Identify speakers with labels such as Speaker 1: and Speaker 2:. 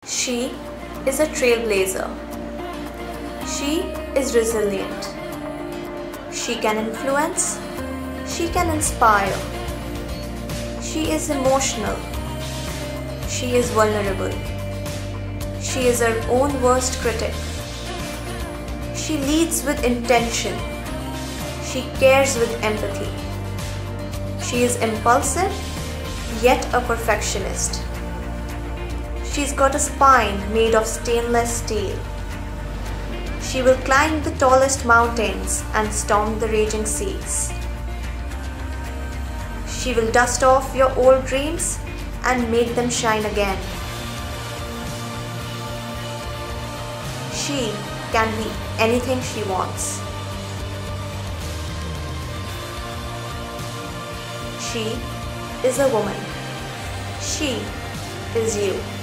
Speaker 1: She is a trailblazer. She is resilient. She can influence. She can inspire. She is emotional. She is vulnerable. She is her own worst critic. She leads with intention. She cares with empathy. She is impulsive, yet a perfectionist. She's got a spine made of stainless steel. She will climb the tallest mountains and storm the raging seas. She will dust off your old dreams and make them shine again. She can be anything she wants. She is a woman. She is you.